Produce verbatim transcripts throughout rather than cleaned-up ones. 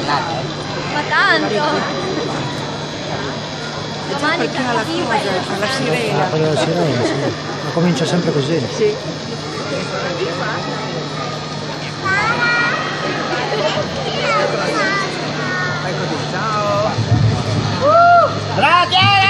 Ma tanto! Domani perché alla fine alla sirena. Quella della sirena, sì. Ma comincia sempre così. Sì. Eccoti, ciao! Uh! Brava Chiara!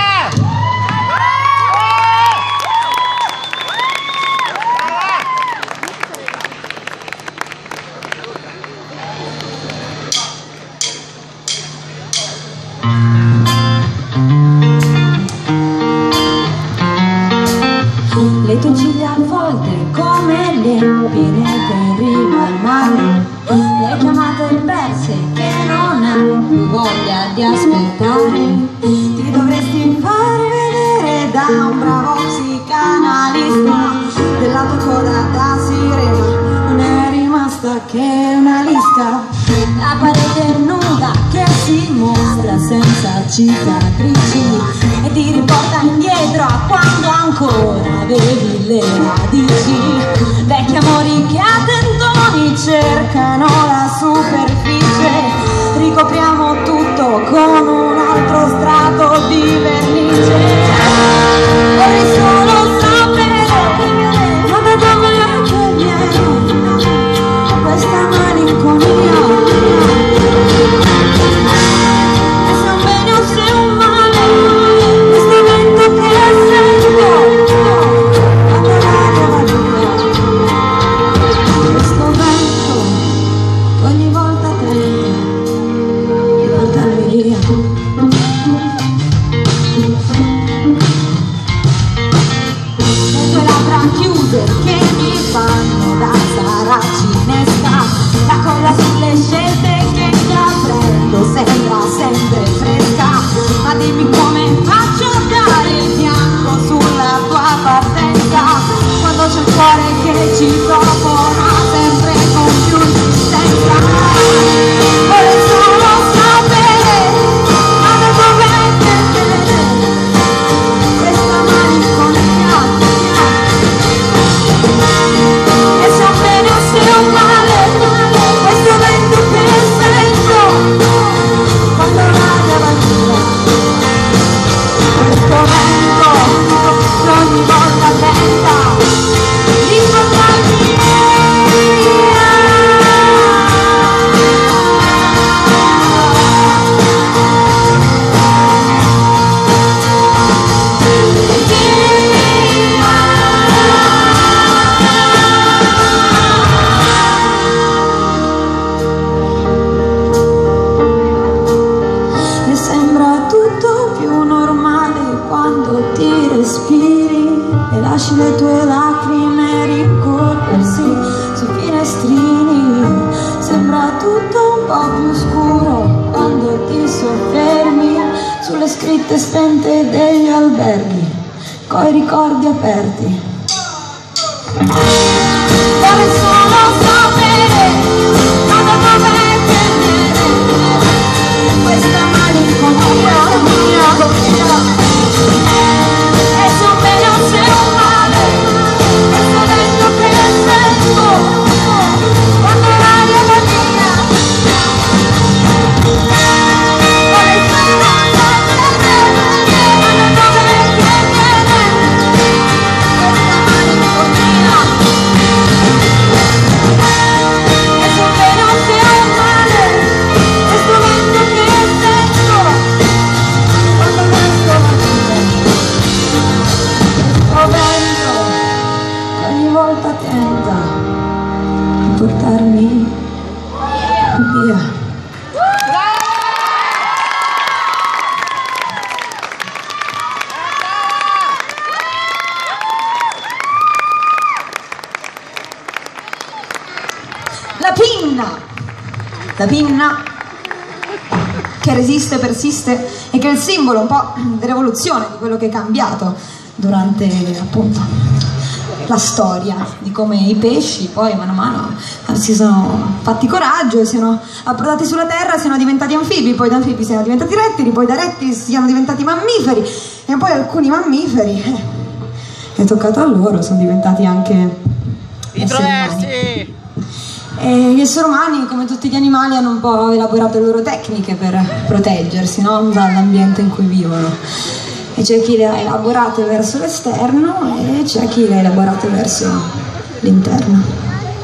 Le tue ciglia avvolte come le pinete in riva al mare, le chiamate perse che non hai più voglia di aspettare. Ti dovresti far vedere da un bravo psicanalista, della tua coda da sirena non è rimasta che una lisca. La parete nuda che si mostra senza cicatrici e ti riporta indietro a quando ancora avevi le radici. Vecchi amori che a tentoni cercano la superficie, ricopriamo tutto con un altro strato di vernice. Vorrei solo sapere come dove che viene questa malinconia. Sembra sempre fresca, ma dimmi come faccio a dare il bianco sulla tua partenza, quando c'è il cuore che ci propona sempre con più insistenza. Vorrei solo sapere ma da dove viene questa malinconia, e se un bene o se un male questo vento che sento quando l'aria va via. Questo vento che ogni volta tenta di portarmi via. E sembra tutto più normale quando ti respiri e lasci le tue lacrime rincorrersi sui finestrini. Sembra tutto un po' più scuro quando ti soffermi sulle scritte spente degli alberghi coi ricordi aperti. Vorrei solo sapere ma da dove viene questa malinconia, e se un bene o se un male questo vento che sento quando l'aria va via. Vorrei solo sapere ma da dove viene questa malinconia, e se un bene o se un male questo vento che sento quando questo va via. Questo vento che ogni volta tenta di portarmi via. La pinna, la pinna che resiste, persiste e che è il simbolo un po' dell'evoluzione, di quello che è cambiato durante appunto la storia, di come i pesci poi mano a mano si sono fatti coraggio e siano approdati sulla terra, siano diventati anfibi, poi da anfibi siano diventati rettili, poi da rettili siano diventati mammiferi e poi alcuni mammiferi eh, è toccato a loro, sono diventati anche introversi. E gli esseri umani, come tutti gli animali, hanno un po' elaborato le loro tecniche per proteggersi, no? Dall'ambiente in cui vivono. E c'è chi le ha elaborate verso l'esterno e c'è chi le ha elaborate verso l'interno.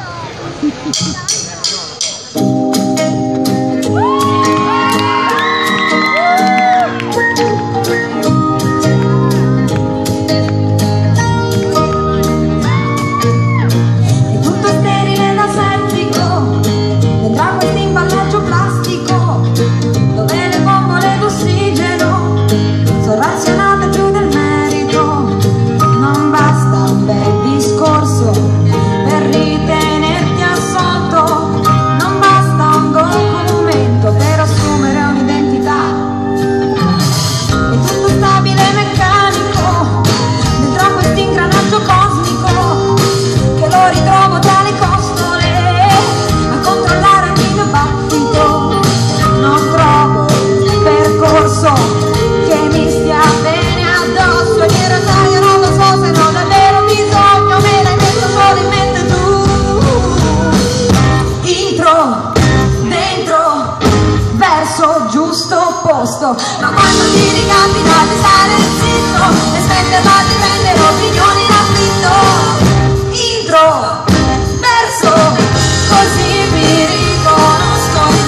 Ma quando ti ricapita di stare zitto e smetterla di prendere opinioni in affitto, intro, verso, così mi riconosco in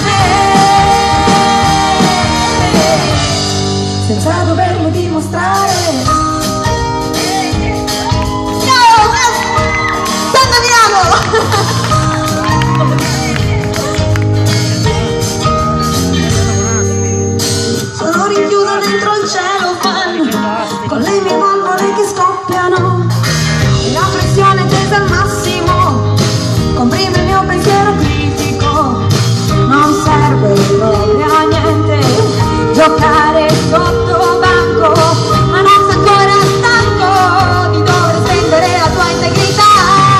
me, senza doverlo dimostrare. Ciao, stanno Milano! Dentro il cielo fan, con le mie valvole che scoppiano e la pressione tesa al massimo comprime il mio pensiero critico. Non serve proprio a niente giocare sotto banco, ma non sei ancora stanco di dover spendere la tua integrità.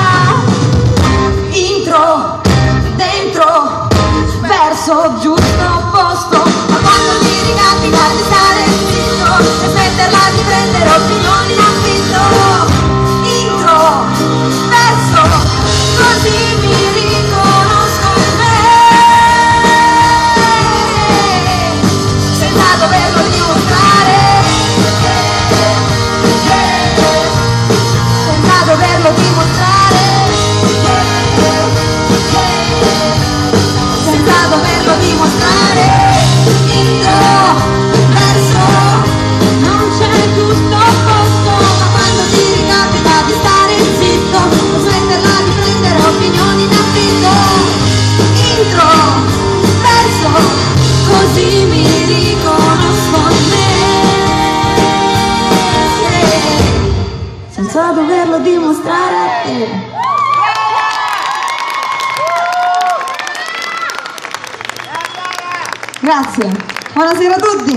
Intro, dentro, verso, giusto posto. Ma quando ti ricapita di stare zitto e smetterla di prendere opinioni in affitto, intro, verso, così mi riconosco in me, senza doverlo dimostrare, senza doverlo dimostrare, senza doverlo dimostrare. Intro, verso, non c'è giusto posto, ma quando ti ricapita di stare zitto o smetterla di prendere opinioni in affitto, intro, verso, così mi riconosco in me, senza doverlo dimostrare a te. Grazie, buonasera a tutti.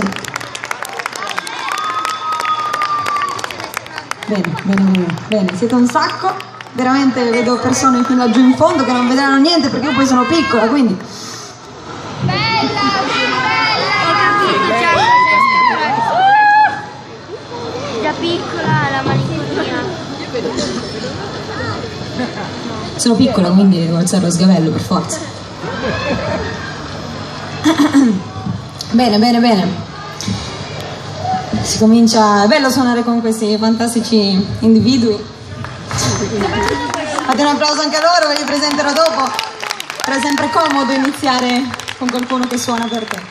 Bene, bene, bene, bene, siete un sacco, veramente vedo persone fino laggiù in fondo che non vedranno niente perché io poi sono piccola, quindi... Bella, bella! Già piccola, la malinconia. Sono piccola, quindi devo alzare lo sgabello per forza. Bene, bene, bene. Si comincia, è bello suonare con questi fantastici individui. Fate un applauso anche a loro, ve li presenterò dopo. Però è sempre comodo iniziare con qualcuno che suona per te.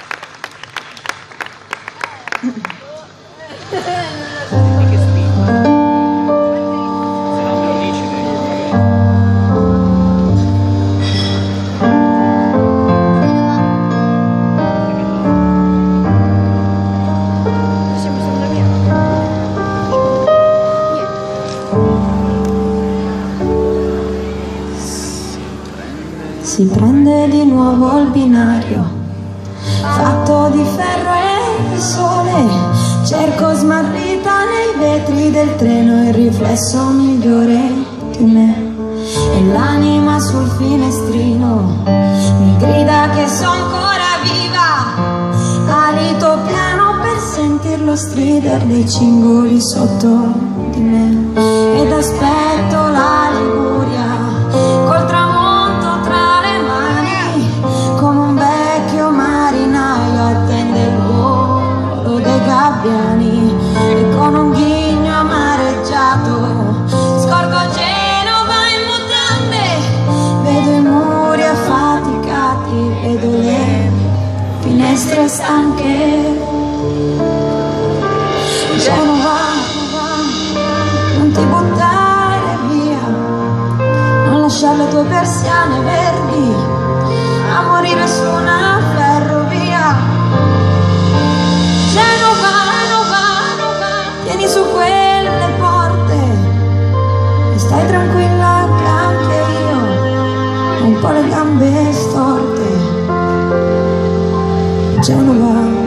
Si prende di nuovo il binario fatto di ferro e sole, cerco smarrita nei vetri del treno il riflesso migliore di me, e l'anima sul finestrino mi grida che sono ancora viva, alito piano per sentir lo strider dei cingoli sotto di me, ed aspetto la Liguria col tramonto tra lasciare le tue persiane verdi, a morire su una ferrovia. Genova, tieni su quelle porte e stai tranquilla che anche io ho un po' le gambe storte. Genova.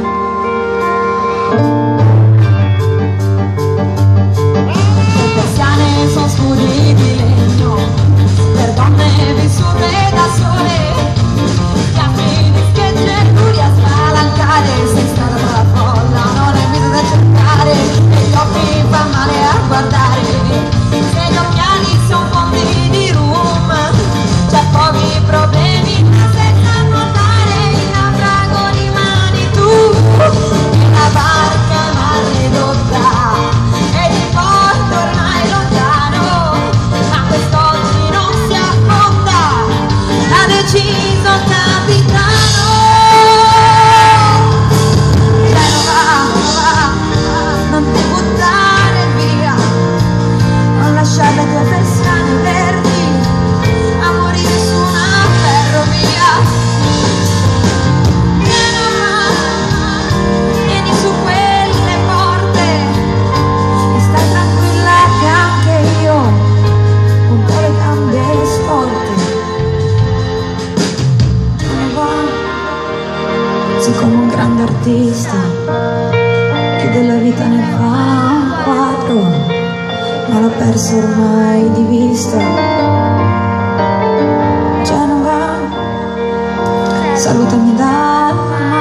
Sono scudi di legno per donne vissute da sole, chiammi di schegge e turi a spalancare, sei strada tra la folla, non è vita da cercare, e gli occhi fa male a guardare, se gli occhiali sono fondi di rum, c'è pochi problemi senza nuotare in naufrago di mani tu, una barca maledotta. Deciso capitano, Genova, non ti buttare via, non lasciare le tue persiane verdi, a morire su una ferrovia. Genova, vieni su quelle porte e stai tranquilla che anche io ho un po' le gambe storte. Sei come un grande artista che della vita ne fa un quadro, ma l'ha perso ormai di vista. Genova, salutami dal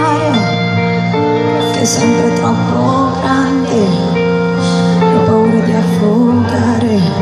mare che è sempre troppo grande, ho paura di affogare.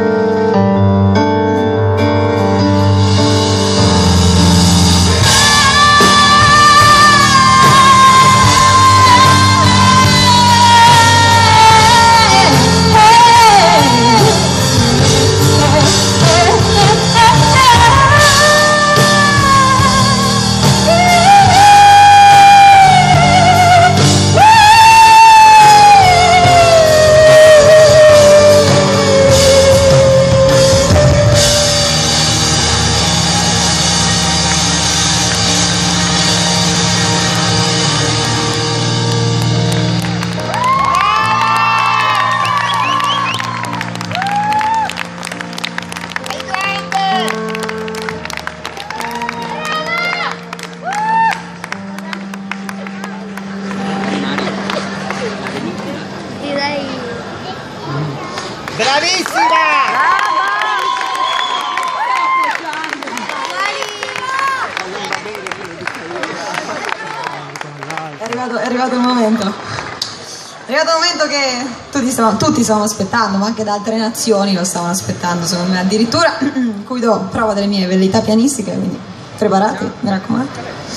Bravissima! È arrivato, è arrivato il momento. È arrivato il momento che tutti stavano, tutti stavano aspettando, ma anche da altre nazioni lo stavano aspettando, secondo me addirittura. Qui do prova delle mie velleità pianistiche, quindi preparati, mi raccomando.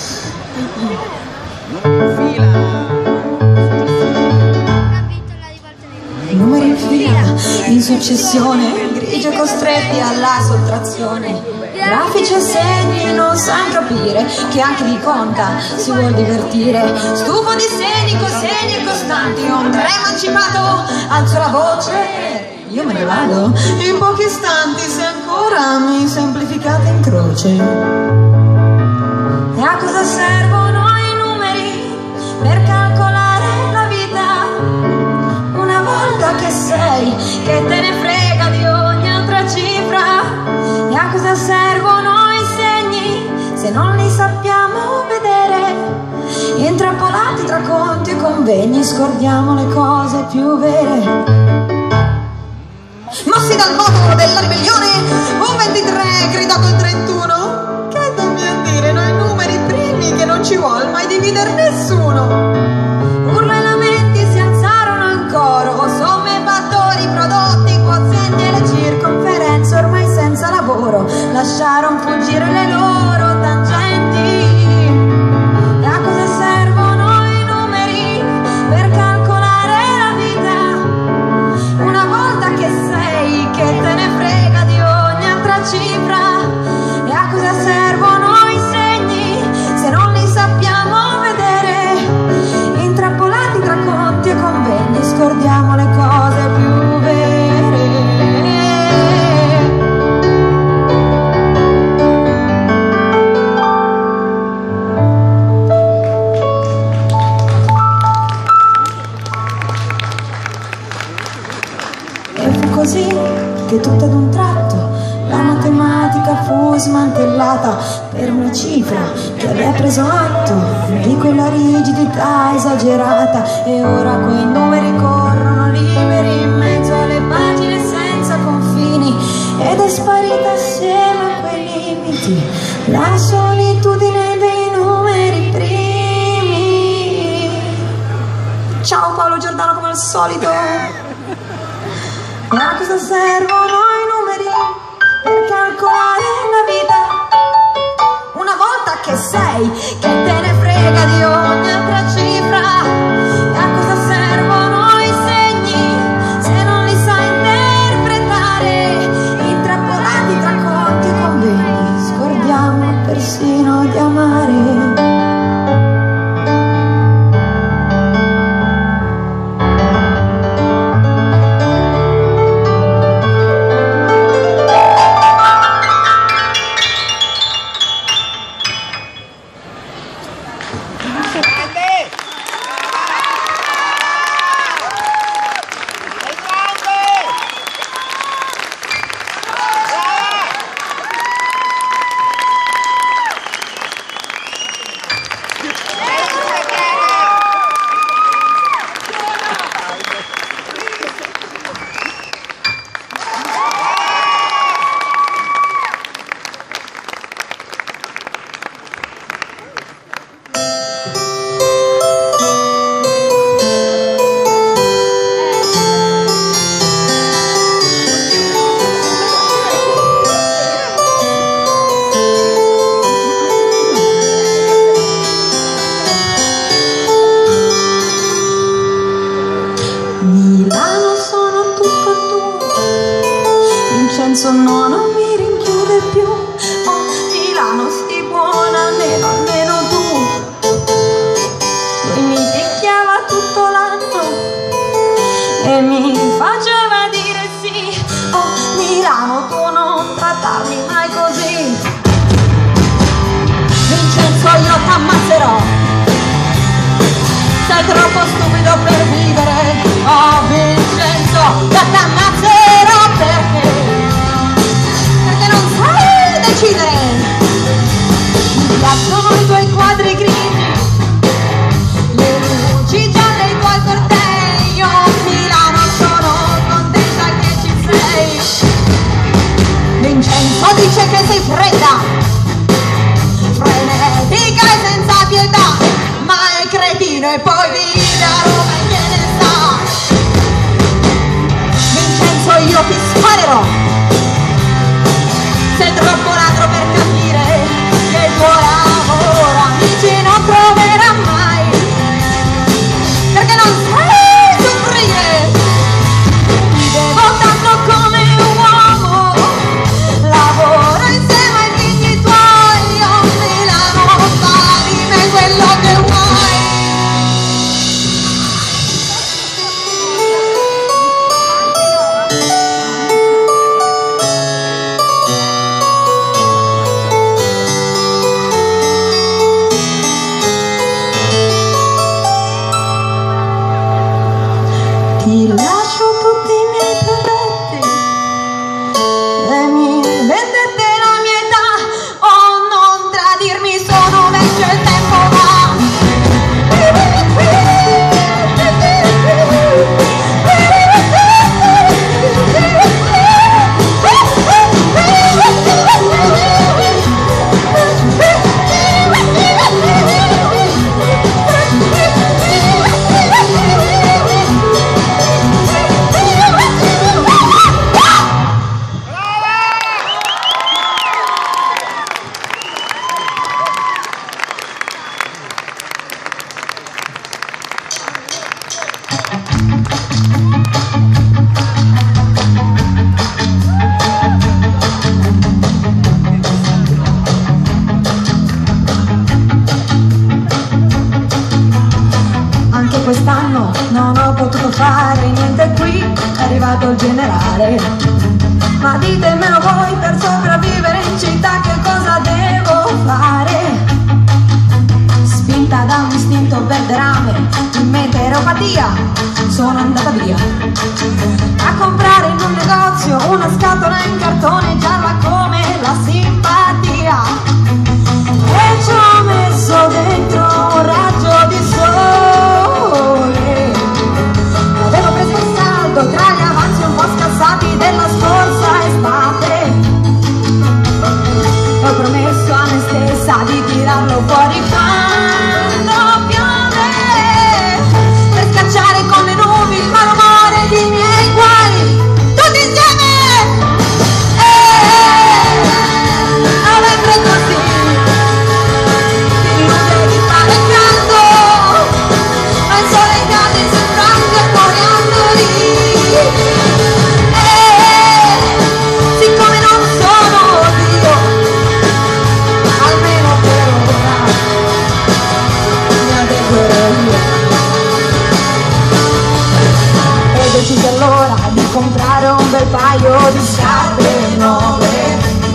Numeri in fila, in successione, grigi costretti alla sottrazione, grafici e segni non sanno capire che anche di conta si vuol divertire. Stufo di segni, cosegni e costanti, ho un tre emancipato, alzo la voce, io me ne vado. In pochi istanti se ancora mi semplificate in croce. E a cosa servono i numeri per calcolare la vita? Una volta che sei, che te ne frega di ogni altra cifra. E a cosa servono i segni se non li sappiamo vedere? Intrappolati tra conti e convegni scordiamo le cose più vere. Mossi dal moto della ribellione, un ventitré gridò col trentuno. Che dobbiamo dire noi numeri primi che non ci vuol mai dividere nessuno? Urla e lamenti si alzarono in coro, somme, fattori, prodotti, quozienti e le circonferenze ormai senza lavoro lasciarono fuggire le loro tangenti. E a cosa servono i numeri per calcolare la vita? Una volta che sei, che te ne frega di ogni altra cifra. E a cosa servono i segni se non li sappiamo vedere? Intrappolati così che tutto ad un tratto la matematica fu smantellata per una cifra che aveva preso atto di quella rigidità esagerata, e ora quei numeri corrono liberi in mezzo alle pagine senza confini, ed è sparita assieme a quei limiti la solitudine dei numeri primi. Ciao Paolo Giordano, come al solito. E a cosa servono i numeri? Per calcolare la vita. Una volta che sei, che te ne frega di ogni altra cifra. E a cosa servono i segni se non li sai interpretare? Intrappolati tra conti e convegni, scordiamo persino di amare. No, non mi rinchiude più. Oh, Milano, sii buona, almeno, almeno tu. Lui mi picchiava tutto l'anno e mi faceva dire sì. Oh, Milano, tu non trattarmi mai così. Vincenzo, io t'ammazzerò. Sei troppo stupido per vivere. Oh, Vincenzo, io t'ammazzerò perché decidere. Mi piacciono i tuoi quadri grigi, le luci gialle, i tuoi cortei. Oh, Milano, sono contenta che ci sei. Vincenzo dice che sei fredda, frenetica e senza pietà, ma è cretino e poi vive a Roma e che ne sa. Vincenzo, io ti sparerò. Sei troppo ladro per capire che il tuo lavoro amici non troverà mai, perché non sai soffrire. Ti devo tanto come un uomo, lavoro insieme ai figli tuoi. Oh, Milano, fa di me quello che vuoi. Ti lascio tutti i miei progetti e mi vendete la mia età. Oh, non tradirmi, sono vecchio e il tempo va. Quest'anno non ho potuto fare niente qui, è arrivato il generale. Ma ditemelo voi, per sopravvivere in città che cosa devo fare? Spinta da un istinto per derame, in meteoropatia, sono andata via a comprare in un negozio una scatola in cartone gialla come la simpatia, e ci ho messo dentro un raggio di sole. Avevo preso il saldo tra gli avanzi un po' scassati della scorsa estate, ho promesso a me stessa di tirarlo fuori quando piove, per scacciare con le nubi il malumore dei miei guai, tutti insieme. Eh, novembre così, ti devi fare caldo, ma il sole cade sembra anche fuori lì. Eh, siccome non sono Dio, almeno per ora mi adeguerò io. Ho deciso allora di comprare un bel paio di scarpe nuove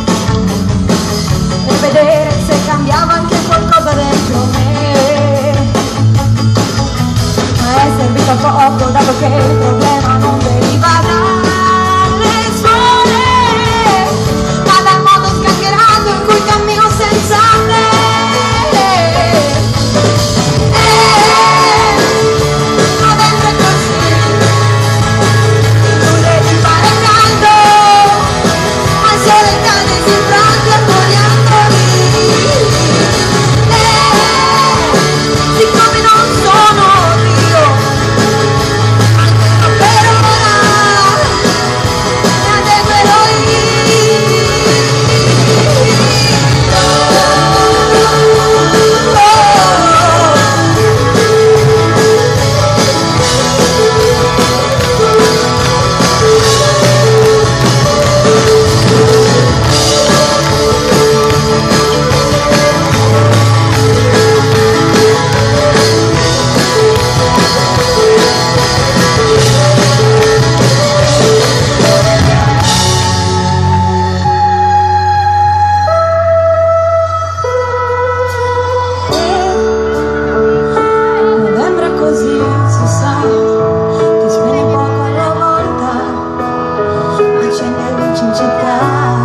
e vedere se cambiava anche qualcosa dentro me. Ma è servito a poco, dato che il problema non veniva dalle suole, ma dal modo sgangherato in cui cammino senza te. Eh, novembre così, tu devi fare caldo, ma il sole cade sempre anche fuori lì. Eh, siccome non sono Dio, almeno per ora mi adeguerò io. Novembre così, si sa, ti spegne poco alla volta, accende luci in città.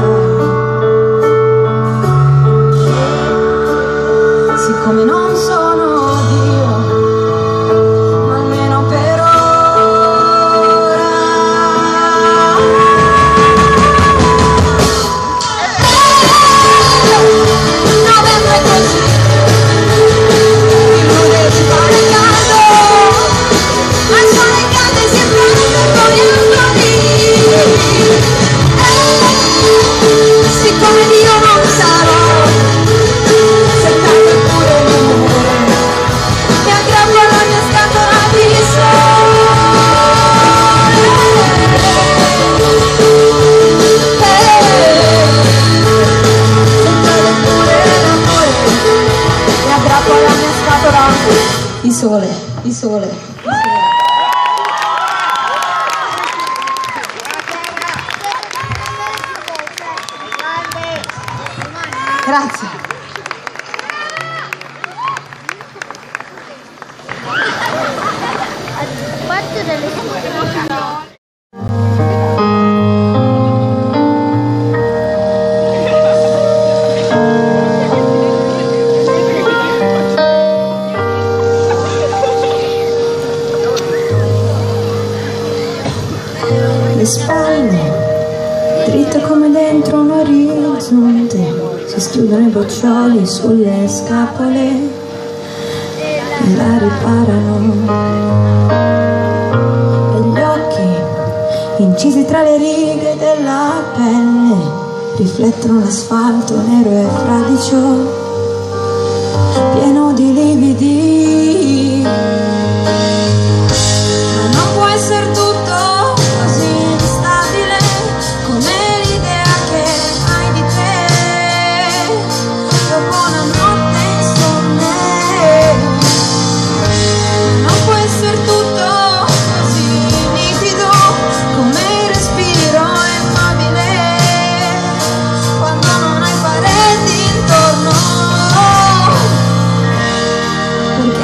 Siccome non sono Dio, ma almeno per ora. Novembre così, tu devi fare caldo, ma il sole cade sempre anche fuori lì. Eh, siccome Dio non sarò, se cade pure l'amore, mi aggrappo alla mia scatola di sole. Eh, se cade pure l'amore, mi aggrappo alla mia scatola di sole, di sole. Grazie. Parte delle Le spalle, dritte come dentro un orizzonte, si schiudono i boccioli sulle scapole e la riparano. E gli occhi, incisi tra le righe della pelle, riflettono l'asfalto nero e fradicio, pieno di lividi. Ma non può essere tutto così instabile come l'idea che hai di te dopo una notte insonne. Non può essere tutto così nitido come il respiro immobile quando non hai pareti intorno. Perché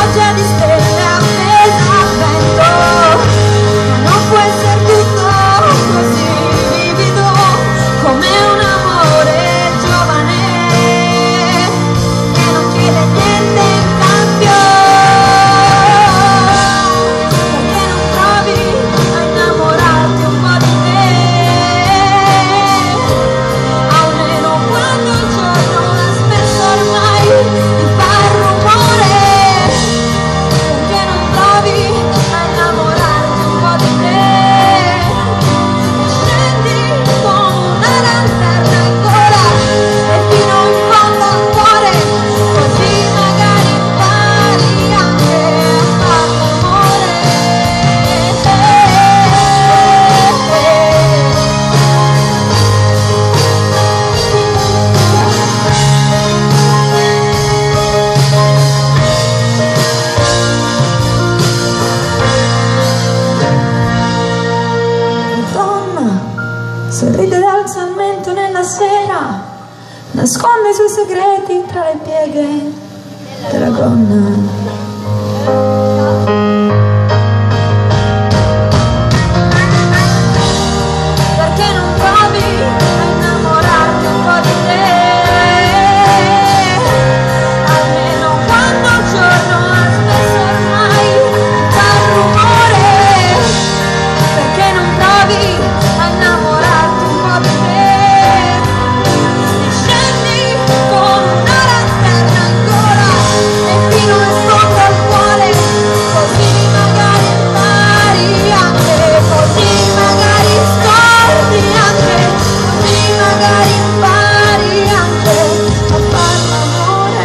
pioggia di stelle appesa al vento, ma non può essere tutto così vivido come un amore giovane che non chiede niente in cambio. Perché non provi a innamorarti un po' di me, almeno quando il giorno ha smesso ormai di far rumore. Perché non provi a innamorarti un po' di me, scendi con una lanterna ancora e fino in fondo al cuore, così magari impari anche a far rumore. Donna, sorride dal salmento nella sera, nasconde i suoi segreti tra le pieghe della gonna. Perché non provi a innamorarti un po' di te, almeno quando il giorno ha smesso ormai di far rumore. Perché non provi a innamorarti un po' di te, e scendi con una lanterna ancora e fino in fondo al cuore, così magari impari anche, così magari scordi anche, così magari impari anche a far l'amore.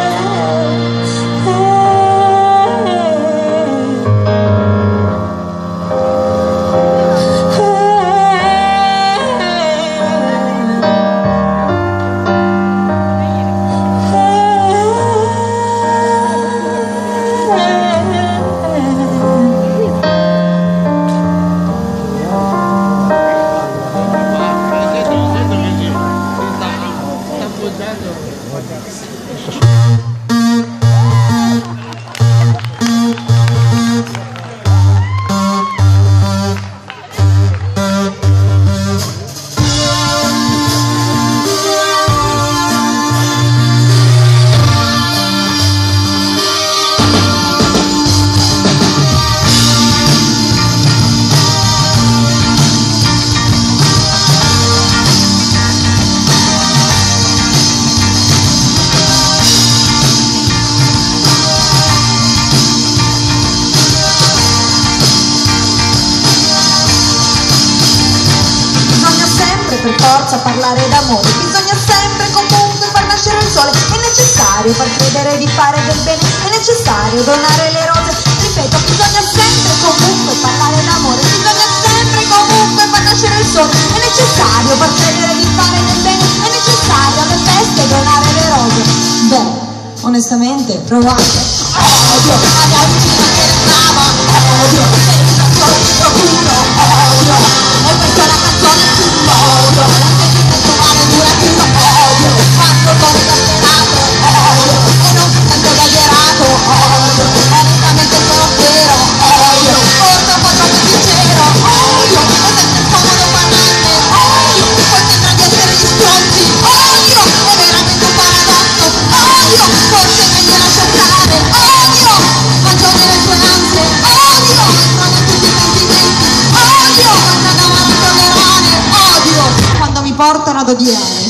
Bisogna sempre per forza parlare d'amore, bisogna sempre comunque far nascere il sole, è necessario far credere di fare del bene, è necessario donare le rose, ripeto, bisogna sempre comunque parlare d'amore, bisogna sempre comunque far nascere il sole, è necessario far credere di fare del bene, è necessario alle feste donare le rose. Beh, onestamente, provate. Odio la mia vicina che brava, odio se il sole mi procuro, odio, e questa è la canzone sull'odio, la sentimento male duraturo, odio, quando sono esasperato, odio, e non tanto esagerato, odio, onestamente sono vero, odio, forse un po' troppo sincero, odio, è sempre scomodo parlarne, odio, poi sembra di essere gli stronzi, odio, è veramente un paradosso, odio, forse è meglio lasciar stare, odio, mangio nelle tue ansie, odio, trovo in tutti i sentimenti, odio, questa gamba non tollerare, odio, quando mi portano ad odiare.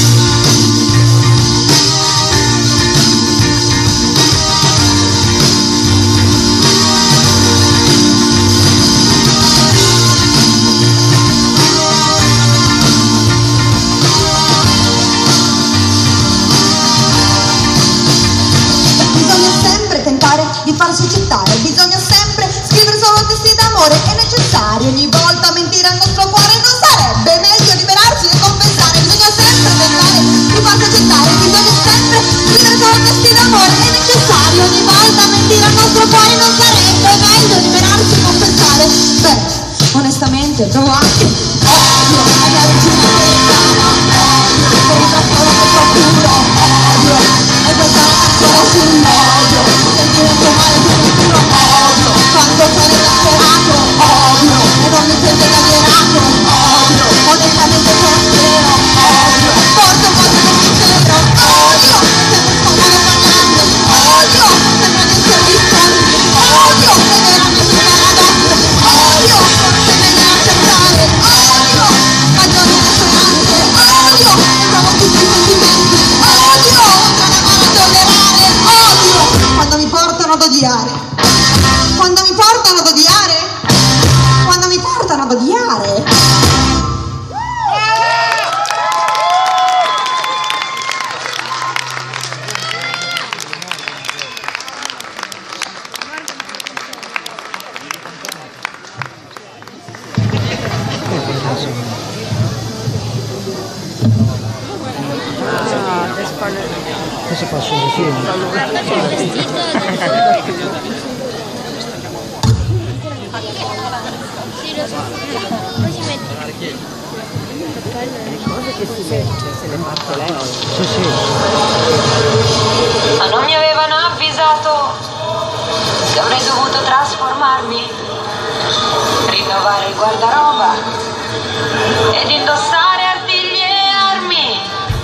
Bisogna sempre tentare di farsi accettare, bisogna sempre scrivere solo testi d'amore, è necessario ogni volta mentire al nostro cuore, non sarebbe meglio liberarsi e confessare, bisogna sempre tentare di farsi accettare, bisogna sempre scrivere solo testi d'amore, è necessario ogni volta mentire al nostro cuore, non sarebbe meglio liberarsi e confessare. Beh, onestamente provate. Odio la mia vicina che ama, odio per il trattore che procuro, odio, e questa è la canzone sull'odio, sentimento male Questo fa solo film. Guarda c'è il vestito del sì, lo so. Poi si mette Le cose che si mette, se le parte lei. Sì, sì. Ma non mi avevano avvisato che avrei dovuto trasformarmi, rinnovare il guardaroba ed indossare artigli e armi.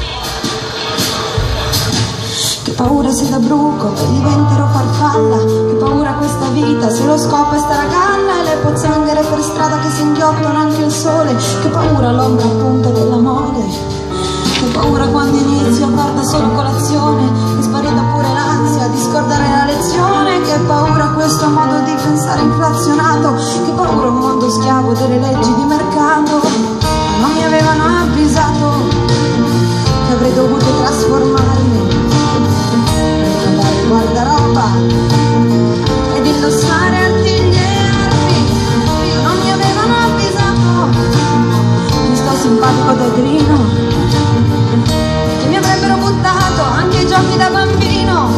Che paura se da bruco che diventerò farfalla, che paura questa vita se lo scopo è stare a galla e le pozzanghere per strada che si inghiottano anche il sole, che paura l'ombra appunto della mole. Che paura quando inizio a far da solo colazione, è sparita pure l'ansia di scordare la lezione. Che paura questo modo di pensare inflazionato, che paura un mondo schiavo delle leggi di mercato. Ma non mi avevano avvisato che avrei dovuto trasformarmi, rinnovare il guardaroba ed indossare artigli e armi. Non mi avevano avvisato di sto simpatico teatrino, che mi avrebbero buttato anche i giochi da bambino.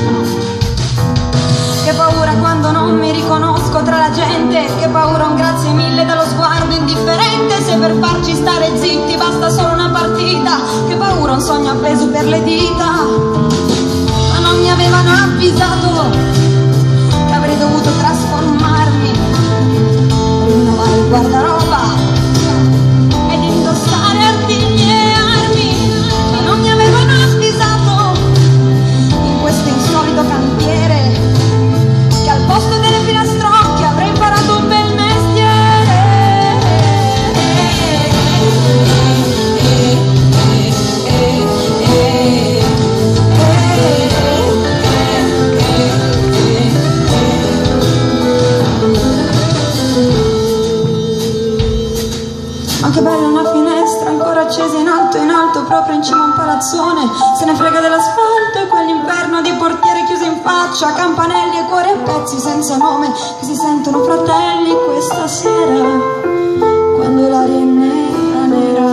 Che paura quando non mi riconosco tra la gente, che paura un grazie mille dallo sguardo indifferente, se per farci stare zitti basta solo una partita. Che paura un sogno appeso per le dita. Ma non mi avevano avvisato che avrei dovuto trasformarmi, rinnovare il guardaroba ed indossare artigli e armi. Ma non mi avevano avvisato in questo insolito cantiere che al posto delle filastrocche avrei imparato un bel mestiere. Ma che bella una finestra ancora accesa in alto in alto, proprio in cima a un palazzone. Se ne frega dell'asfalto e quell'inferno di portiere chiuso in faccia, campanelli e cuori a pezzi senza nome che si sentono fratelli questa sera, quando l'aria è nera nera.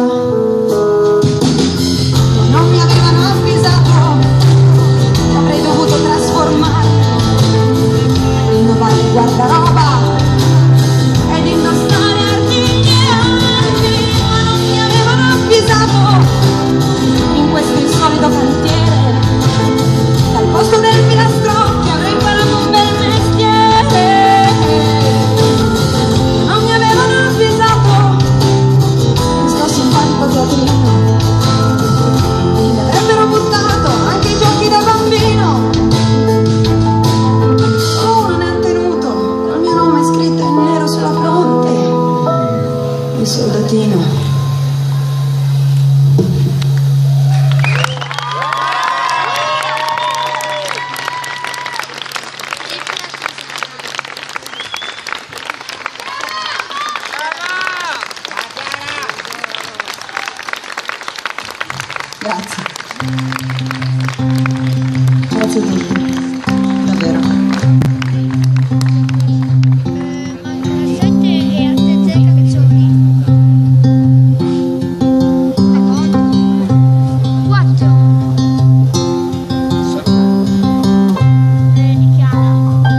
Ma non mi avevano avvisato che avrei dovuto trasformarmi, rinnovare il guardaroba ed indossare artigli e armi. Ma non mi avevano avvisato in questo insolito cantiere che al posto del filastrocchio avrei imparato un bel mestiere. Non mi avevano avvisato questo simpatico teatrino, che mi avrebbero buttato anche i giochi da bambino. Solo uno ne ha tenuto col mio nome scritto in nero sulla fronte, il soldatino. Grazie. Grazie a tutti. Davvero. sette e altre zero canzoni. quattro. Di Chiara.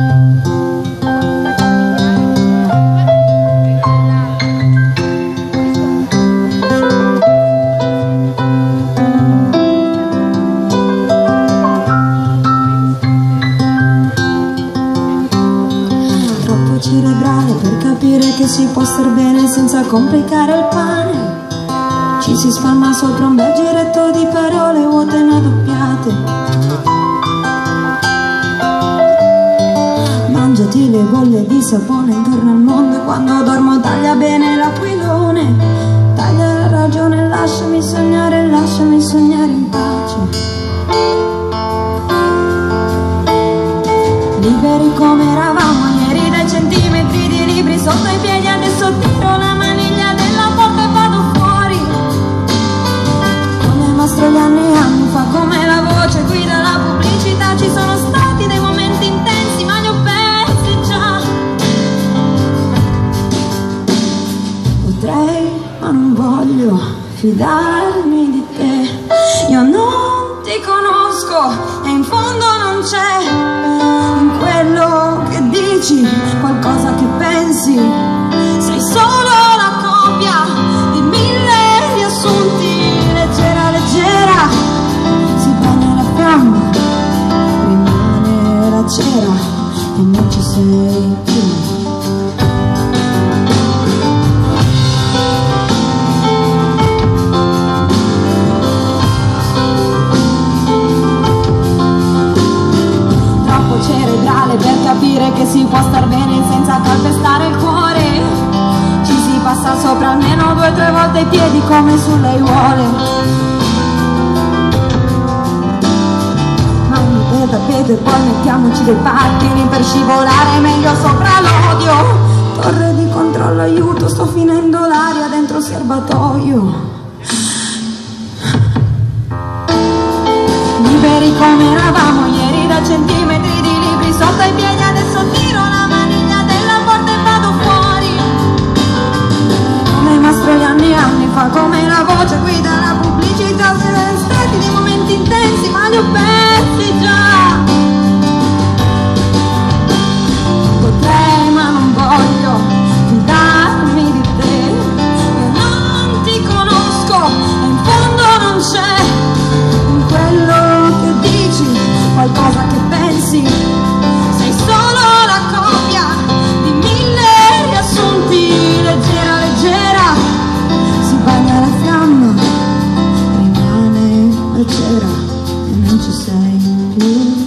Troppo cerebrale per capire che si può star bene senza complicare il pane. Ci si spalma sopra un bel giretto di parole vuote ma doppiate. Mangiati le bolle di sapone intorno al mondo e quando dormo taglia bene l'aquilone. Taglia la ragione, lasciami sognare, lasciami sognare in pace. Liberi come eravamo ieri dai centimetri di libri sotto i piedi, adesso tiro la maniglia della porta e vado fuori. Come il mastro gli anni e anni fa, come la voce guida la pubblicità. Ci sono stati dei momenti intensi ma li ho persi già. Potrei ma non voglio fidarmi di te. Io non ti conosco conosco e in fondo non c'è in quello che dici qualcosa che pensi. Sei solo la copia di mille riassunti, leggera leggera, si bagna la fiamma, rimane la cera e non ci sei più. Cerebrale per capire che si può star bene senza calpestare il cuore. Ci si passa sopra almeno due o tre volte i piedi come sulle aiuole. Mani per tappeto e poi mettiamoci dei pattini per scivolare meglio sopra l'odio. Torre di controllo, aiuto, sto finendo l'aria dentro il serbatoio. Liberi come eravamo ieri da centimetri di libri sotto i piedi, adesso tiro la maniglia della porta e vado fuori. Come Mastro anni e anni fa, come la voce guida la pubblicità, se ne stati dei momenti intensi ma li ho persi già. Potrei ma non voglio fidarmi di te, io non ti conosco e in fondo non c'è in quello che dici qualcosa che pensi. Sei solo la copia di mille riassunti, leggera leggera, si bagna la fiamma, rimane leggera e non ci sei più.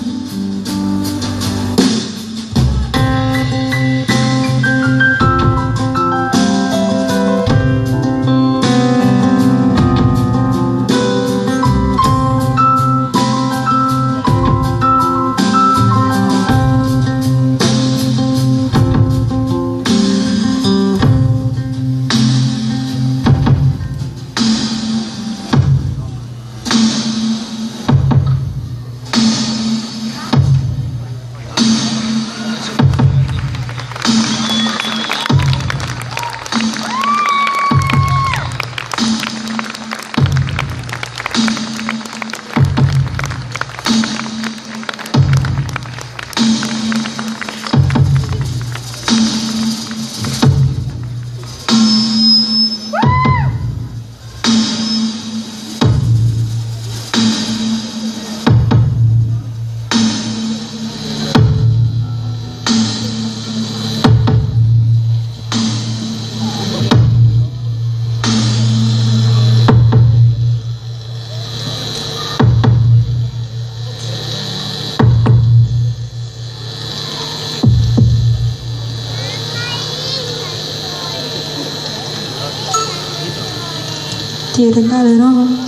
Ti regalerò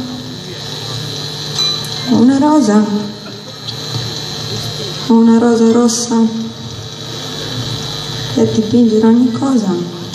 una rosa, una rosa rossa per dipingere ogni cosa.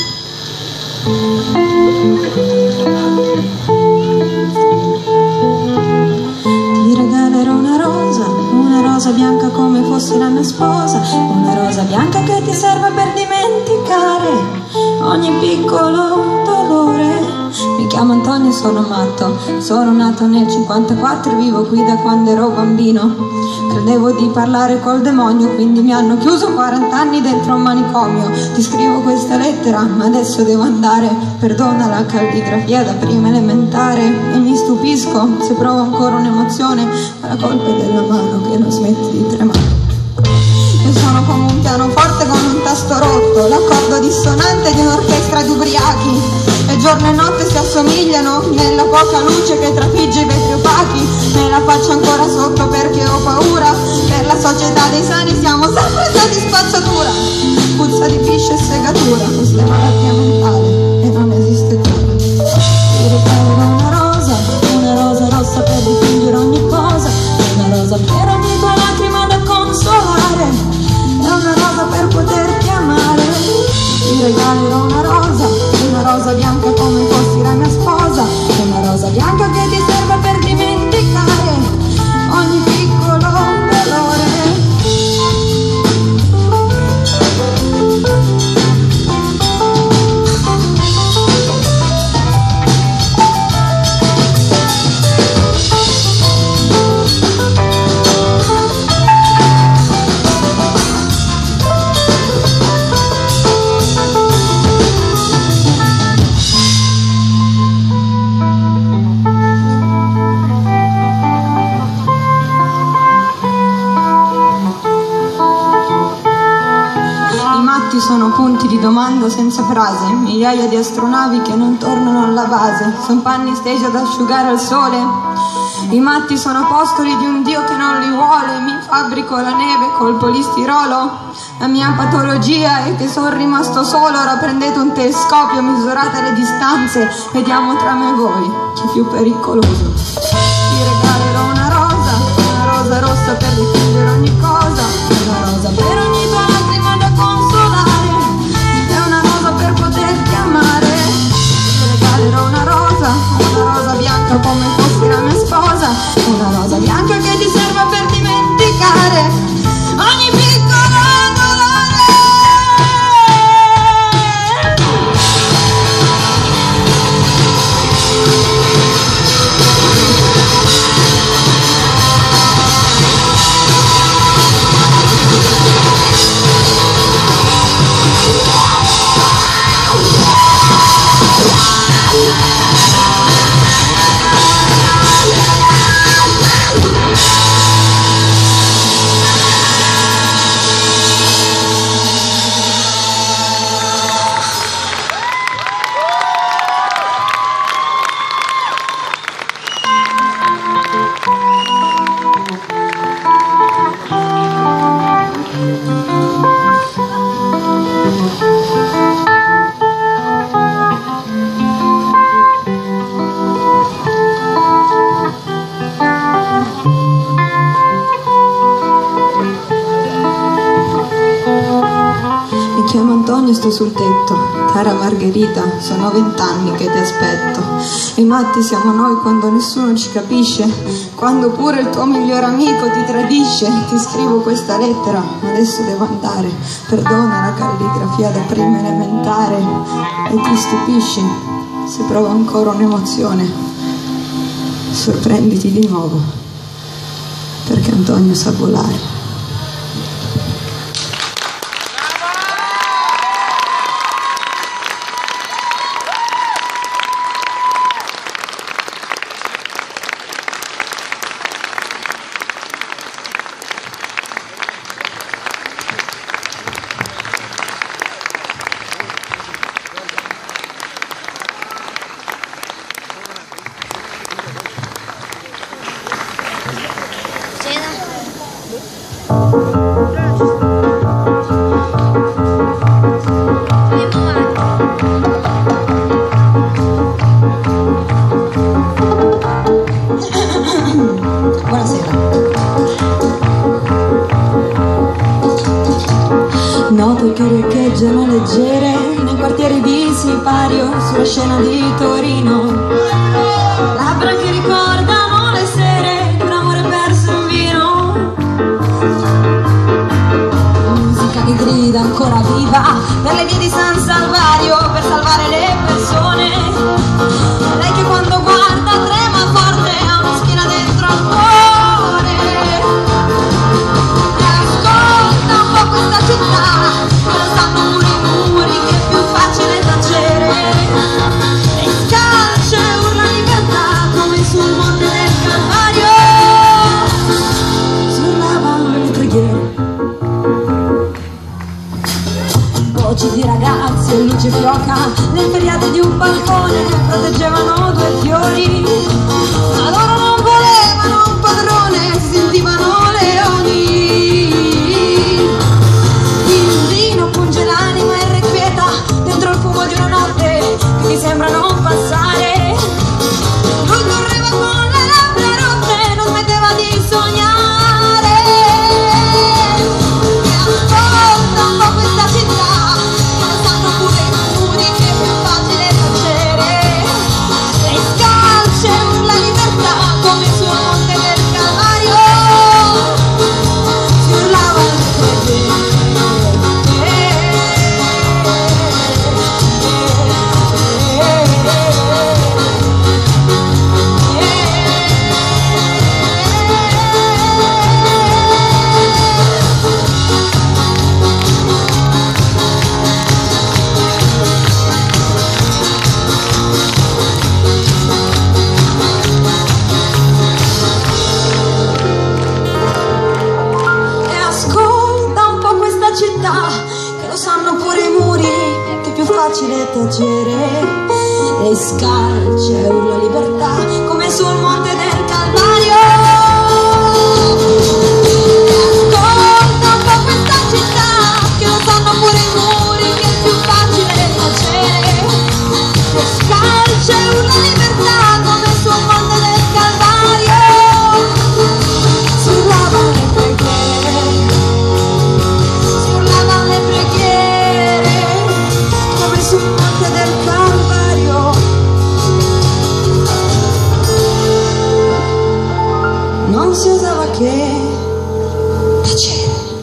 Ti regalerò una rosa, una rosa bianca come fosse la mia sposa, una rosa bianca che ti serve per dimenticare ogni piccolo dolore. Mi chiamo Antonio e sono matto, sono nato nel cinquantaquattro e vivo qui da quando ero bambino. Credevo di parlare col demonio, quindi mi hanno chiuso quaranta anni dentro un manicomio. Ti scrivo questa lettera, ma adesso devo andare. Perdona la calligrafia da prima elementare e mi stupisco se provo ancora un'emozione, ma la colpa è della mano che non smette di tremare. Io sono come un pianoforte con un tasto rotto, l'accordo dissonante di un'orchestra di ubriachi. E giorno e notte si assomigliano nella poca luce che trafigge i vetri opachi. Me la faccio ancora sotto perché ho paura, per la società dei sani siamo sempre stati spazzatura. Puzza di pisce e segatura, questa è malattia mentale e non esiste cura. Ti regalerò una rosa, una rosa rossa per dipingere ogni cosa, una rosa per ogni tua lacrima da consolare, e una rosa per poterti amare. Ti regalerò una rosa, una rosa bianca come fossi la mia sposa, una rosa bianca che ti serve per dimenticare ogni piccolo dolore. matti sono punti di domanda senza frase, migliaia di astronavi che non tornano alla base, son panni stesi ad asciugare al sole. I matti sono apostoli di un Dio che non li vuole, mi fabbrico la neve col polistirolo. La mia patologia è che sono rimasto solo, ora prendete un telescopio, misurate le distanze, vediamo tra me e voi chi è più pericoloso. Ti regalerò una rosa, una rosa rossa per difendere ogni cosa, una rosa per ogni tua lacrima da consolare, è una rosa per poterti amare. Ti regalerò una rosa, una rosa bianca come fossi la mia sposa, una rosa bianca che ti serva per dimenticare ogni piccolo dolore. Sto sul tetto, cara Margherita, sono vent'anni che ti aspetto. I matti siamo noi quando nessuno ci capisce, quando pure il tuo miglior amico ti tradisce. Ti scrivo questa lettera, ma adesso devo andare. Perdona la calligrafia da prima elementare. E ti stupisci se provo ancora un'emozione. Sorprenditi di nuovo, perché Antonio sa volare. Note che riecheggiano leggere nei quartieri di Sipario, sulla scena di Torino. Labbra che ricordano le sere di un amore perso in vino. Musica che grida ancora viva per le vie di San Salvario, per salvare le persone. Lei che quando guarda trema forte, ha una schiena dentro al cuore. E ascolta un po' questa città, che lo sanno pure i muri, che è più facile tacere. E scalce e urla libertà come sul monte del Calvario. Si urlavano le preghiere, voci di ragazzi e luce fioca nel feriate di un balcone proteggevano due fiori, ma loro non volevano un padrone, si sentivano leoni. Il vino punge l'anima irrequieta dentro il fumo di una notte che mi sembra non passare. Lui correva con le labbra rotte, non smetteva di sognare. E ascolta un po' questa città, che lo sanno pure i muri, che è più facile tacere. E scalce urla libertà facile tacere e scalcia e urla libertà come sul monte del Calvario. Ascolta un po' questa città che lo sanno pure i muri, che è più facile tacere e scalcia e urla libertà come sul monte del Calvario. Si urlavano le preghiere, si urlavano le preghiere come sul monte del Calvario. Non si usava che tacere.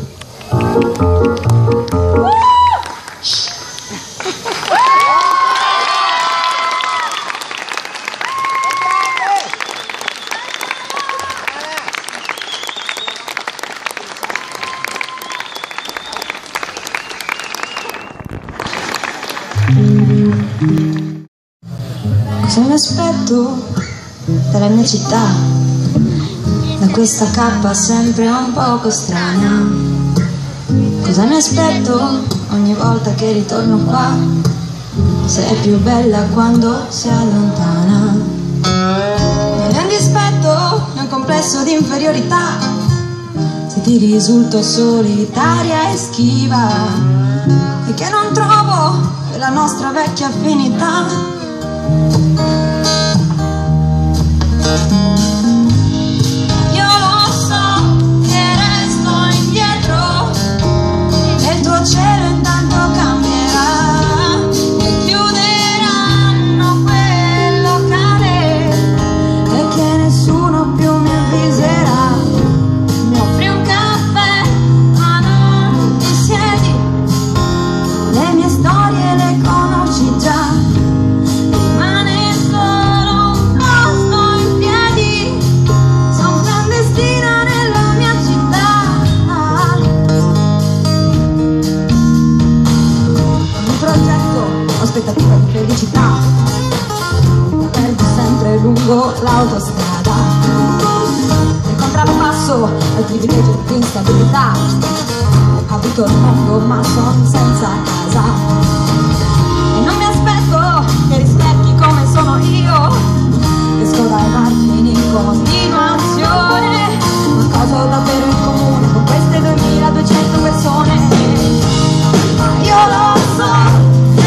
Cosa mi aspetto dalla mia città, da questa cappa sempre un poco strana? Cosa mi aspetto ogni volta che ritorno qua, se è più bella quando si allontana? Non è un dispetto, è un complesso di inferiorità, se ti risulto solitaria e schiva, e che non trovo quella nostra vecchia affinità. Io lo so che resto indietro e il tuo cielo intanto cambierà e chiuderanno quel locale e che nessuno più mi avviserà. Mi offri un caffè ma non ti siedi, le mie storie le conosci già. Aspettativa di felicità, perdi sempre lungo l'autostrada, nel contrappasso al privilegio di instabilità. Ho avuto il mondo ma son senza casa, e non mi aspetto che rispecchi come sono io, esco dai margini in continuazione. Ma cosa ho davvero in comune con queste duemiladuecento persone? Ma io lo so,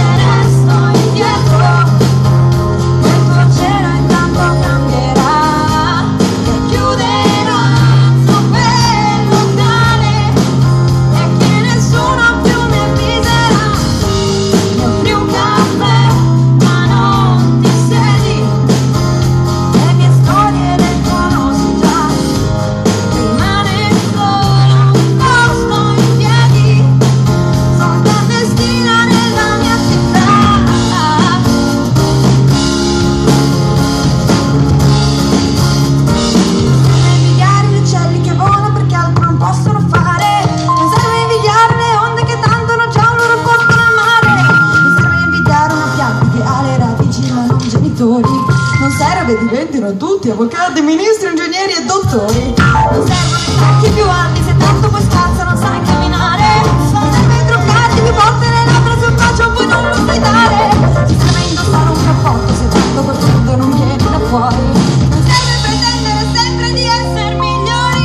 non serve diventino tutti avvocati, ministri, ingegneri e dottori. Non servono i tacchi più alti se tanto poi scalza non sai camminare. Non serve truccarti più volte le labbra sul braccio poi non lo sai dare. Ci serve indossare un cappotto se tanto quel fondo non viene da fuori. Non serve pretendere sempre di essere migliori.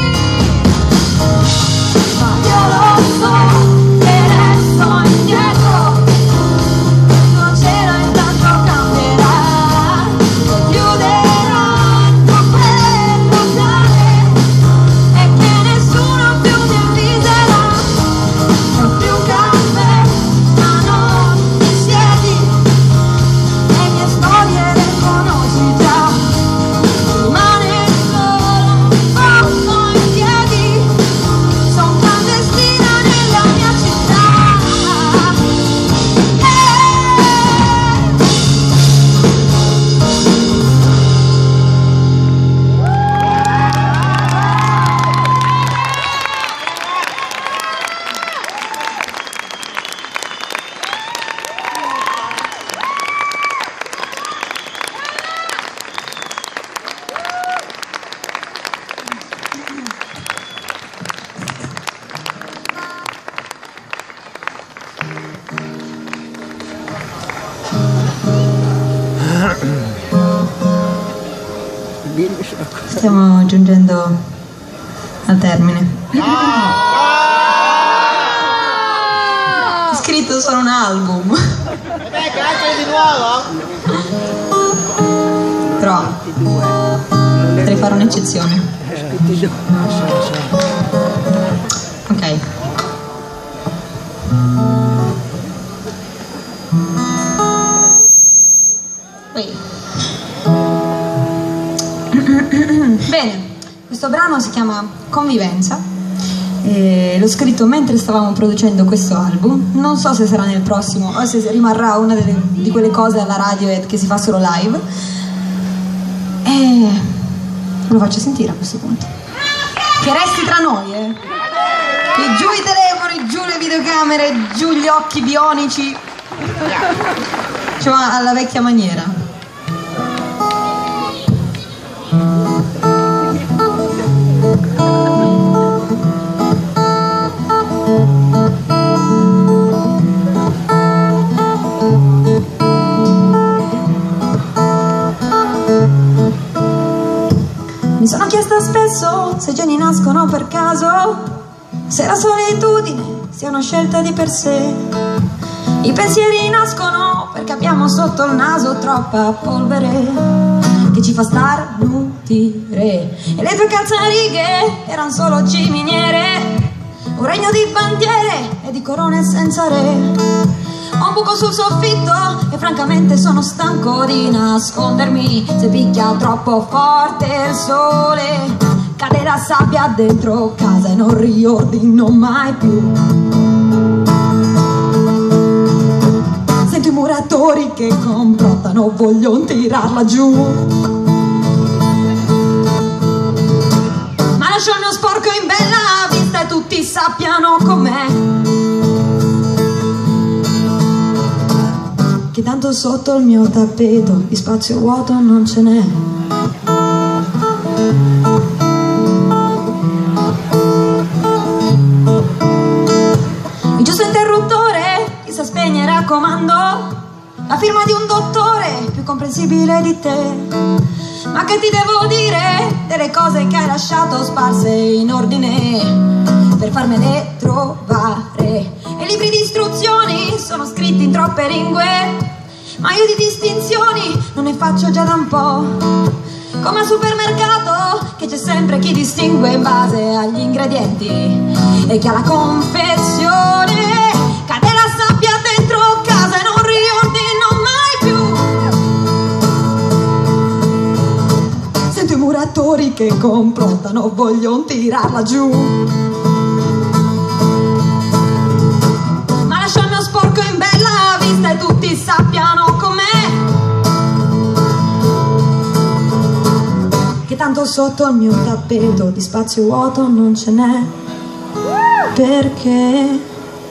Ma io lo so che resto indietro, il tuo cielo intanto cambierà. Chiuderanno quel Stiamo giungendo al termine. Ho scritto solo un album. Però potrei fare un'eccezione. Ok. Bene, questo brano si chiama Convivenza e l'ho scritto mentre stavamo producendo questo album. Non so se sarà nel prossimo o se rimarrà una delle, di quelle cose alla radio che si fa solo live, e lo faccio sentire a questo punto. Che resti tra noi, eh? E giù i telefoni, giù le videocamere, giù gli occhi bionici, cioè alla vecchia maniera. Mi sono chiesta spesso se i geni nascono per caso, se la solitudine sia una scelta di per sé. I pensieri nascono perché abbiamo sotto il naso troppa polvere che ci fa starnutire, e le tue calzarighe erano solo ciminiere, un regno di bandiere e di corone senza re. Ho un buco sul soffitto e francamente sono stanco di nascondermi. Se picchia troppo forte il sole, cade la sabbia dentro casa e non riordino mai più. Sento i muratori che complottano, vogliono tirarla giù. Ma lascio il mio sporco in bella vista e tutti sappiano com'è, che tanto sotto il mio tappeto di spazio vuoto non ce n'è. Il giusto interruttore che sa spegnere a comando, la firma di un dottore più comprensibile di te. Ma che ti devo dire delle cose che hai lasciato sparse in ordine per farmele trovare? E libri di istruzioni sono scritti in troppe lingue, ma io di distinzioni non ne faccio già da un po'. Come al supermercato, che c'è sempre chi distingue in base agli ingredienti e chi ha la confezione. Cade la sabbia dentro casa e non riordino mai più. Sento i muratori che complottano, vogliono tirarla giù. Ma lascio il mio sporco in bella vista e tutti sappiano com'è, che tanto sotto il mio tappeto di spazio vuoto non ce n'è. Perché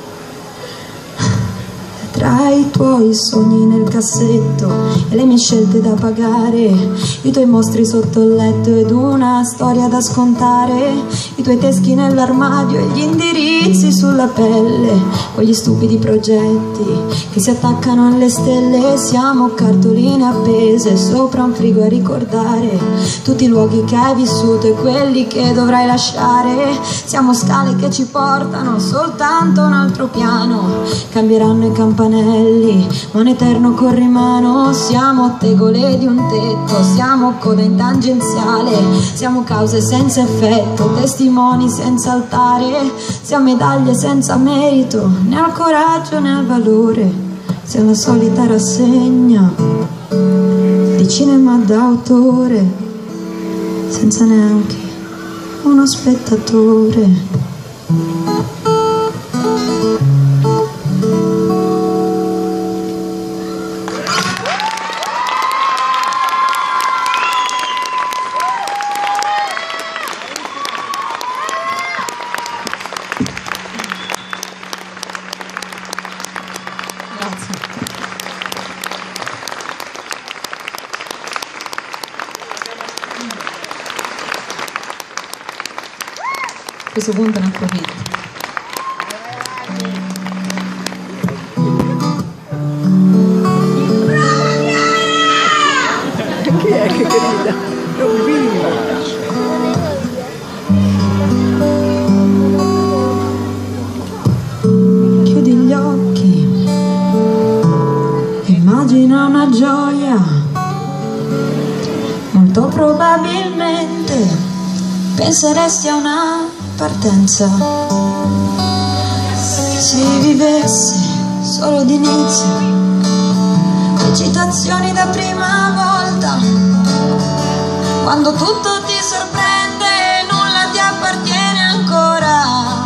tra i tuoi sogni nel cassetto e le mie scelte da pagare, i tuoi mostri sotto il letto ed una storia da scontare, i tuoi teschi nell'armadio e gli indirizzi sulla pelle, quegli stupidi progetti che si attaccano alle stelle. Siamo cartoline appese sopra un frigo a ricordare tutti i luoghi che hai vissuto e quelli che dovrai lasciare. Siamo scale che ci portano soltanto a un altro piano, cambieranno i campanelli ma un eterno corrimano. Siamo tegole di un tetto, siamo coda in tangenziale, siamo cause senza effetto, testimoni senza altare, siamo medaglie senza merito, né al coraggio né al valore, siamo la solita rassegna di cinema d'autore, senza neanche uno spettatore. A questo punto ne approfitto. Chi è che grida? È un bimbo. penseresti a una partenza. Se vivesse solo d'inizio, recitazioni da prima volta, quando tutto ti sorprende e nulla ti appartiene ancora.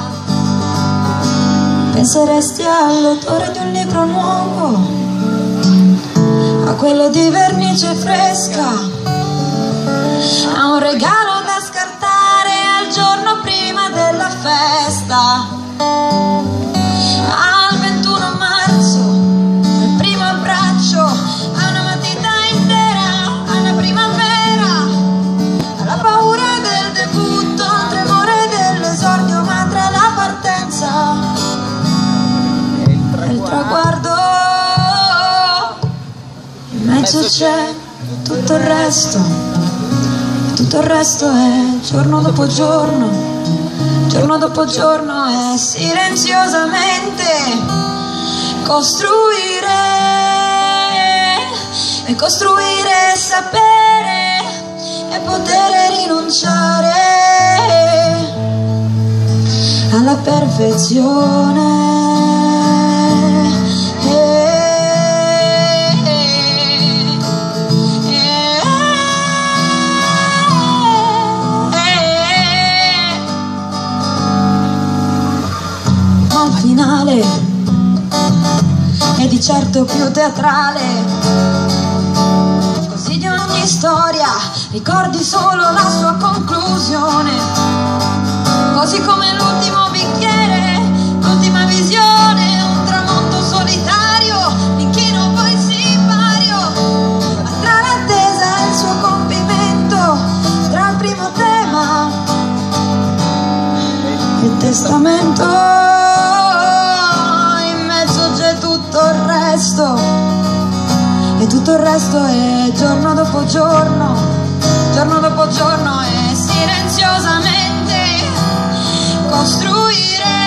Penseresti all'odore di un libro nuovo, a quello di vernice fresca, a un regalo da scartare al giorno prima della festa, al ventuno marzo, al primo abbraccio, a una matita intera, alla primavera, alla paura del debutto, al tremore dell'esordio, ma tra la partenza e il traguardo in mezzo c'è tutto il resto. Tutto il resto è giorno dopo giorno, giorno dopo giorno, è silenziosamente costruire, e costruire, sapere e poter rinunciare alla perfezione. Finale è di certo più teatrale, così di ogni storia ricordi solo la sua conclusione, così come l'ultimo bicchiere, l'ultima visione, un tramonto solitario, l'inchino poi sipario, ma tra l'attesa e il suo compimento, tra il primo tema e il testamento, e tutto il resto è giorno dopo giorno, giorno dopo giorno, è silenziosamente costruire,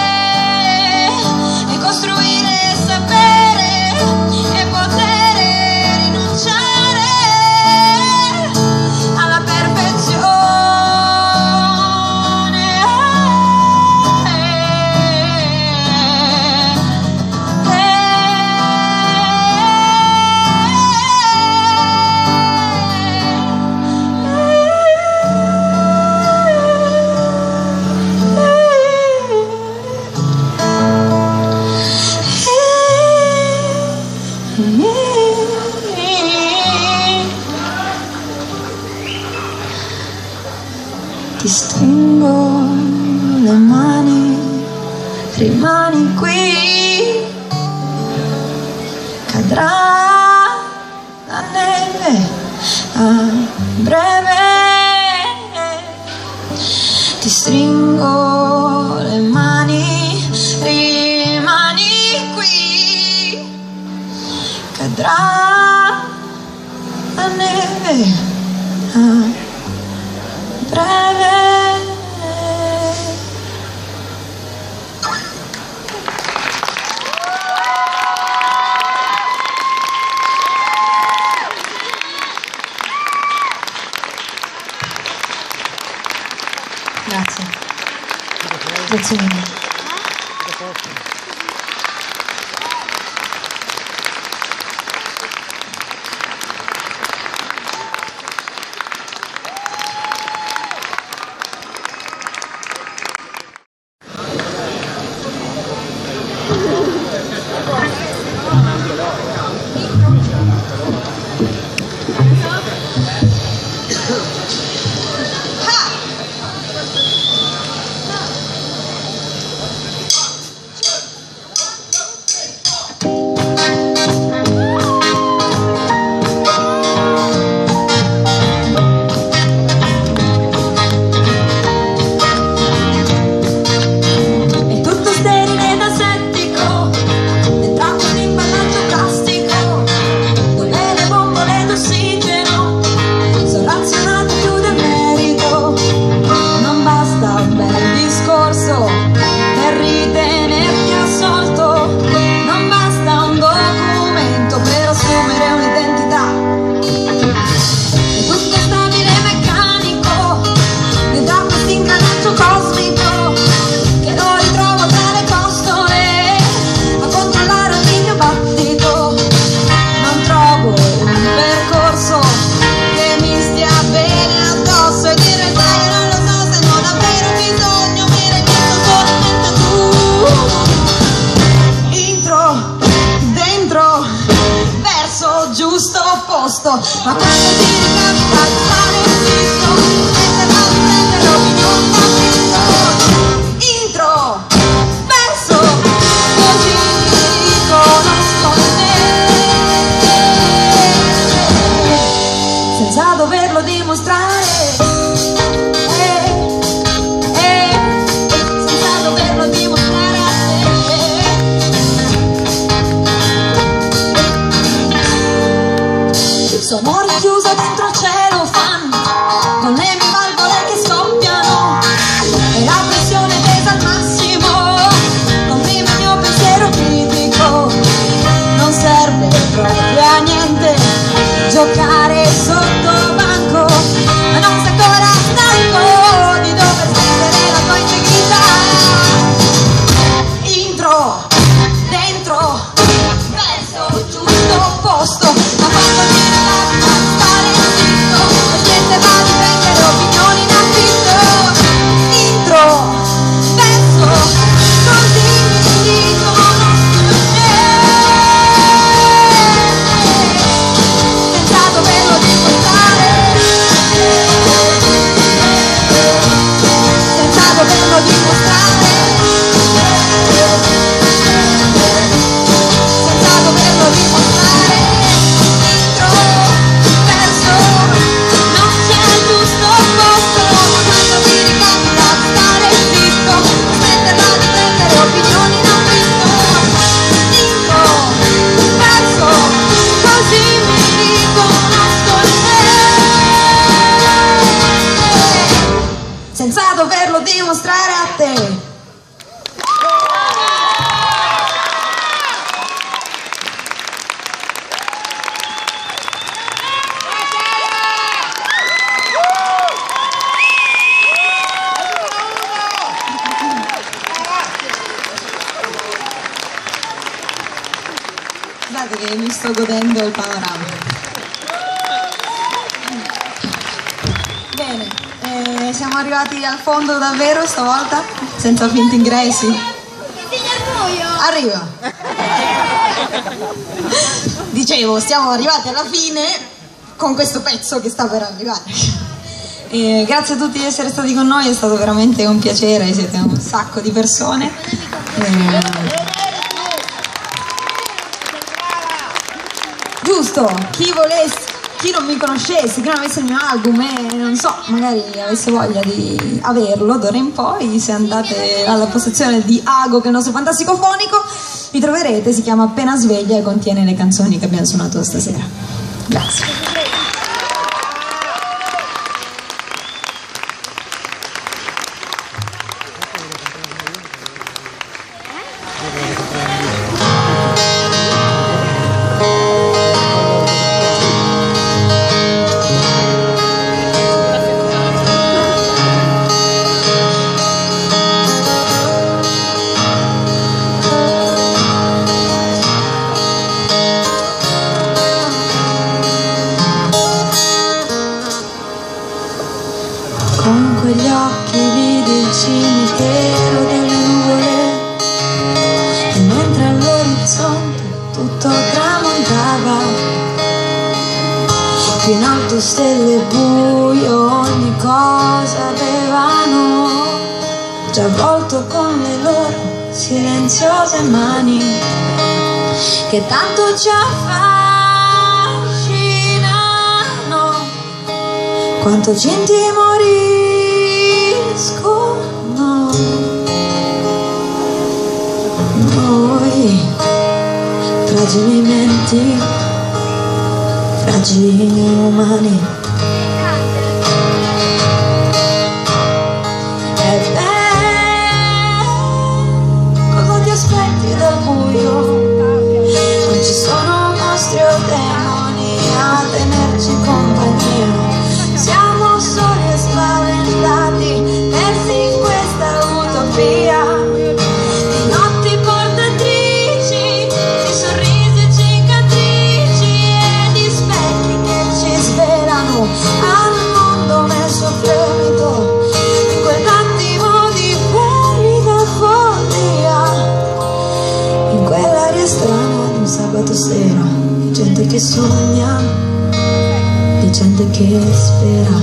e costruire, sapere e poter rinunciare alla perfezione. Ti stringo le mani, rimani qui, cadrà la neve a breve. Ti stringo le mani, rimani qui, cadrà la neve a breve. Grazie. Grazie mille. ma quando ti ricapita di stare zitto, smetterla di prendere opinioni da zitto. Intro, verso, così mi riconosco in me, senza doverlo dimostrare. Sono rinchiusa dentro il cielo fan, con le mie valvole che scoppiano e la pressione tesa al massimo, comprime il mio pensiero critico. Non serve proprio a niente giocare sotto banco, ma non sei ancora stanco di dover spendere la tua integrità. Intro, dentro, verso, giusto posto, ma quando ti senza doverlo dimostrare a te. Guardate che mi sto godendo il panorama. Bene. Eh, siamo arrivati al fondo davvero stavolta, senza finti ingressi. Arriva. Dicevo, siamo arrivati alla fine con questo pezzo che sta per arrivare. Eh, grazie a tutti di essere stati con noi, è stato veramente un piacere, siete un sacco di persone. Eh, giusto, chi volesse, chi non mi conoscesse, chi non avesse il mio album e non so, magari avesse voglia di averlo d'ora in poi, se andate alla postazione di Ago, che è il nostro fantastico fonico, li troverete, si chiama Appena Sveglia e contiene le canzoni che abbiamo suonato stasera. Grazie. Con quegli occhi vidi il cimitero delle nuvole e mentre all'orizzonte tutto tramontava, più in alto stelle e buio ogni cosa avevano già avvolto con le loro silenziose mani che tanto ci affascinano, quanto ci intimoriscono. Noi, fragili menti, fragili umani. E beh, cosa ti aspetti dal buio? Non ci sono mostri o demoni a tenerci compagnia. Siamo soli e spaventati, persi in questa utopia di notti portatrici, di sorrisi e cicatrici e di specchi che ci svelano al mondo nel suo fremito, in quell'attimo di ferita follia, in quell'aria strana di un sabato sera, gente che sogna gente che spera.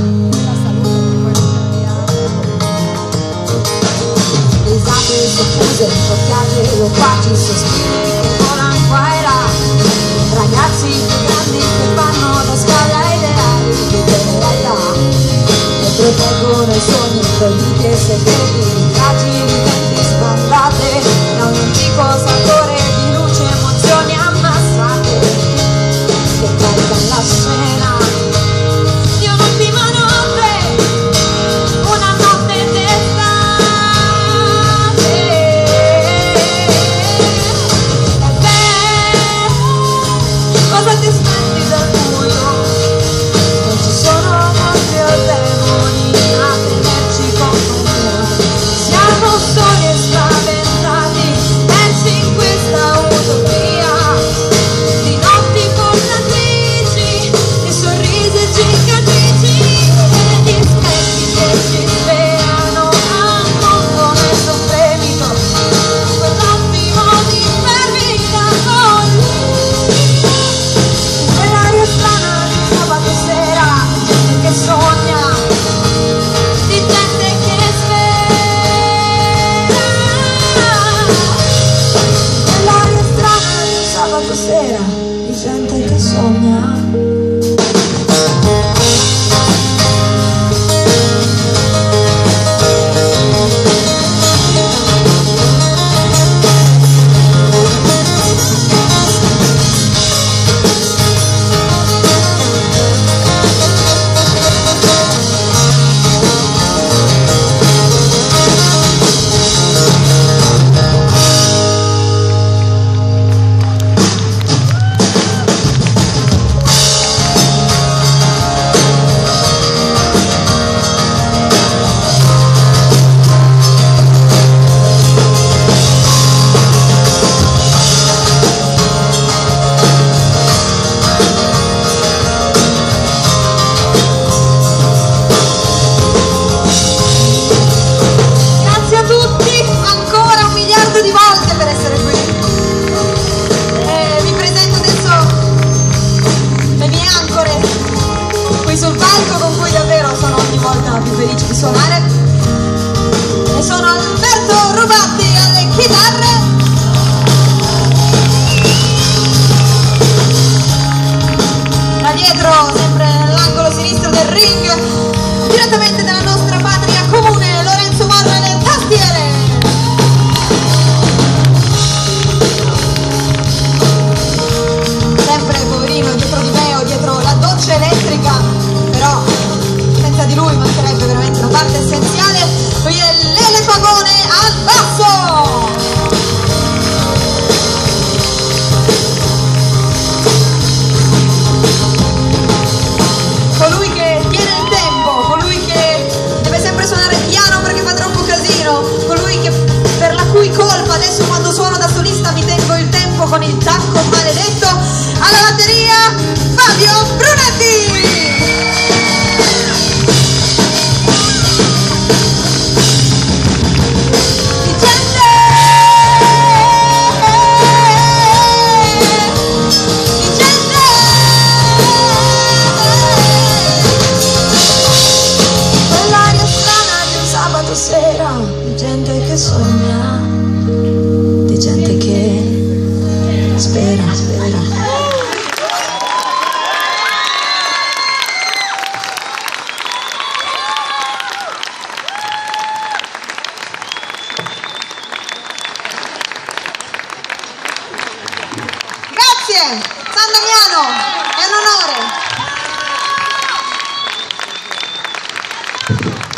Risate soffuse, occhiate loquaci, sospiri che volano qua e là, ragazzi più grandi che fanno da scala ideali di realtà e proteggono i sogni proibiti e segreti, fragili venti sbandate da un antico sapore di luce, emozioni ammassate che caricano la scena di un'ultima notte, una notte d'estate. E beh, cosa ti aspetti dal buio? Non ci sono mostri o demoni a tenerci compagnia. Siamo soli e spaventati, persi in questa utopia di notti portatrici, di sorrisi e cicatrici e di specchi che ci sperano al mondo nel suo fremito, quell'attimo di fermita con quell'aria strana di sabato sera, di gente che sogna, di gente che spera, quell'aria strana di sabato sera, di gente che sogna. Grazie a tutti ancora un miliardo di volte per essere qui. E vi presento adesso le mie ancore qui sul palco, con cui davvero sono ogni volta più felice di suonare. E sono Alberto Rubatti alle chitarre, da dietro, sempre nell'angolo sinistro del ring, direttamente dalla nostra patria comune, Lorenzo Morra nel tastiere. Sempre poverino dietro di me o dietro la doccia elettrica, però senza di lui mancherebbe veramente una parte essenziale. Lui è Lele Pagone al basso. Colui che tiene il tempo, colui che deve sempre suonare piano perché fa troppo casino, colui che, per la cui colpa adesso quando suono da solista mi tengo il tempo con il tacco maledetto. Alla batteria Fabio Brunetti. Di gente, di gente, quell'aria strana di un sabato sera, di gente che sogna, di gente che spera, spera. Grazie, San Damiano, è un onore.